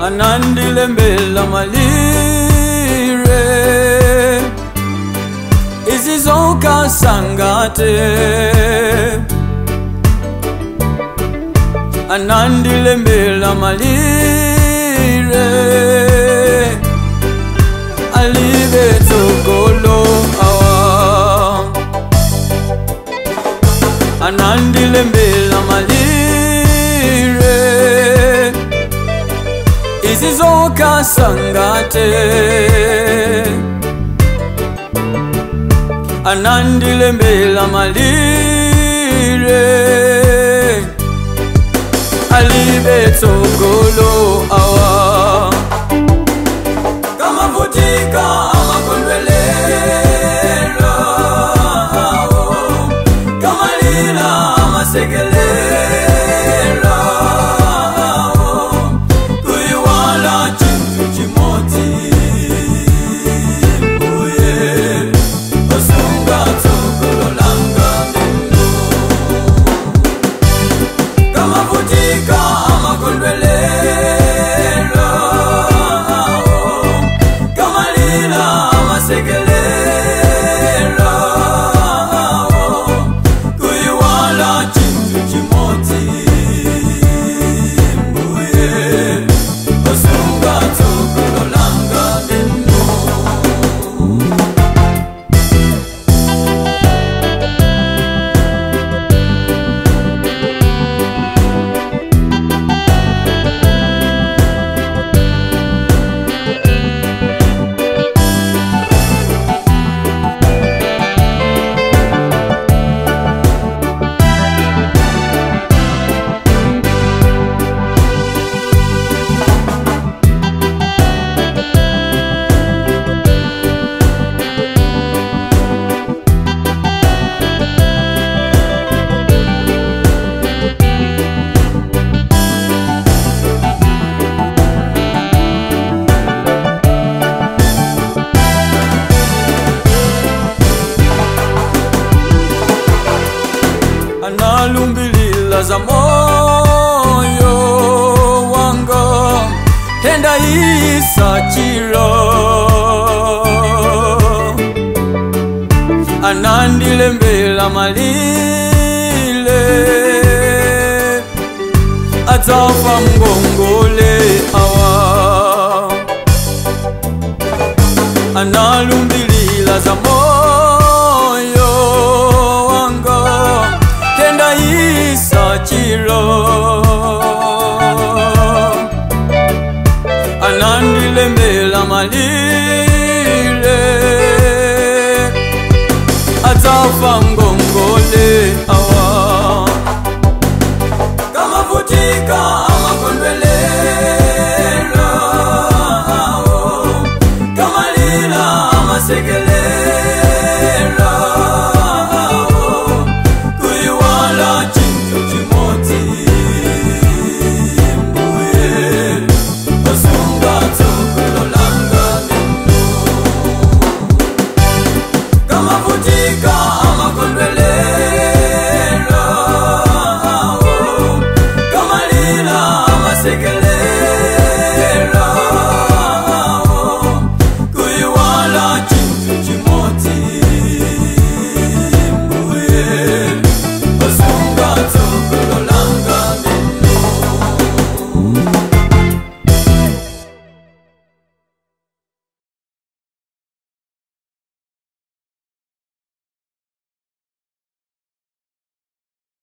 anandilembela malire izizoka sangate anandilembela malire alibe tokolo awa anandilembela malire izizoka sangate anandilembela malire alibe tokolo awa kama vutika amakondwelelo kama lila amasegelelo kuiwala chintu chimoti mbuye osunga tokolo langa mendo kama vutika amakondwelelo kama lila amasegelelo kuiwala chintu chimoti mbuye osunga tokolo langa mendo analumbilila za moyo wanga tenda isachiro anandilembela malile atafa mgongole awa analumbilila za moyo